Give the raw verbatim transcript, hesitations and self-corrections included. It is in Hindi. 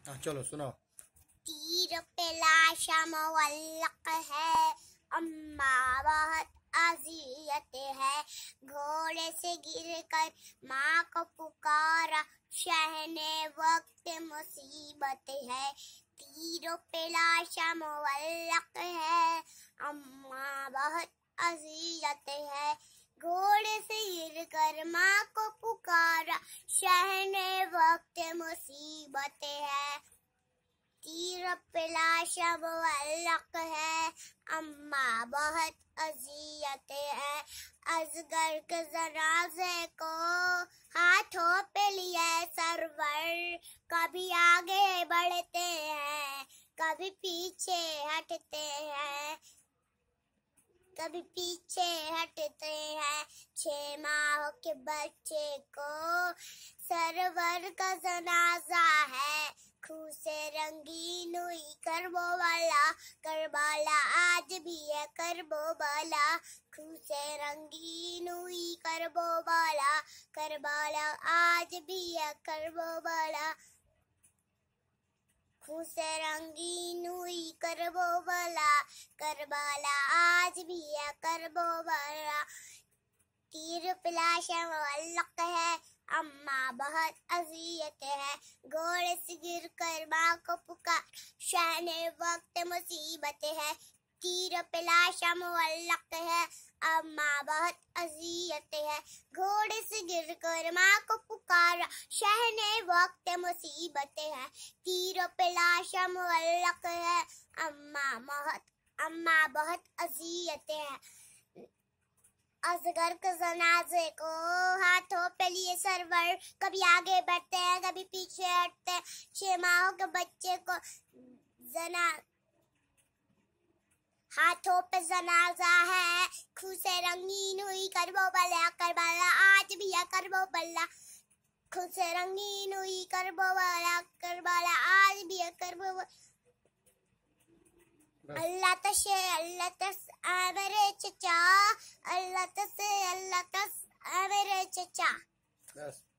हाँ चलो सुनाओ। तीर पे लाशा मुअल्लक है, अम्मा बहुत अजियत है। घोड़े से गिरकर माँ को पुकारा, शहने वक्त मुसीबत है। तीरों पे लाशा मुअल्लक है, अम्मा बहुत अजियत है। घोड़े से गिरकर माँ को पुकारा, शहने वक्त मुसीबत है। तीर पे लाशा मुअल्लक है, अम्मा बहुत अजियत है। अजगर के जनाजे को हाथों पे लिए सरवर, कभी आगे बढ़ते हैं कभी पीछे हटते हैं, कभी पीछे हटते हैं। छह माह के बच्चे को सरवर का जनाजा है, खून से रंगीन हुई करबो वाला, करबाला आज भी है करबो वाला। खून से रंगीन हुई करबो वाला, करबाला आज भी है करबो वाला। खून से रंगीन हुई करबो वाला, करबाला आज भी है करबो वाला। तीर पे लाशा मुअल्लक है, अम्मा बहुत अजियत है। घोड़े से गिर कर माँ को पुकार, शहने वक्त मुसीबत है। तीर पे लाशा मुअल्लक है, अम्मा बहुत अजियत है। घोड़े से गिर कर माँ को पुकारा, शहने वक्त मुसीबत है। तीर पे लाशा मुअल्लक है, अम्मा बहुत अम्मा बहुत अजियत है। अजगर के जनाजे को हाथों पे लिए सरवर, कभी आगे बढ़ते हैं कभी पीछे हटते हैं। छह माहों के बच्चे को जना हाथों पे जनाजा है, खून से रंगीन हुई करबो बला, करबला आज भी है करबो बला। खून से रंगीन हुई करबो बला, करबला आज भी है करबो बला। अल्लाह तशे अल्लाह तस आ मेरे चचा, अल्लाह तसे अल्लाह तस आ मेरे चचा। बस।